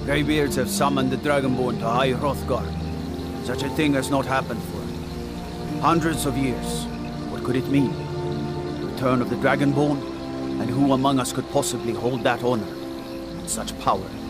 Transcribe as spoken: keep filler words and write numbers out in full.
Greybeards have summoned the Dragonborn to High Hrothgar. Such a thing has not happened for hundreds of years. What could it mean? The return of the Dragonborn? And who among us could possibly hold that honor and such power?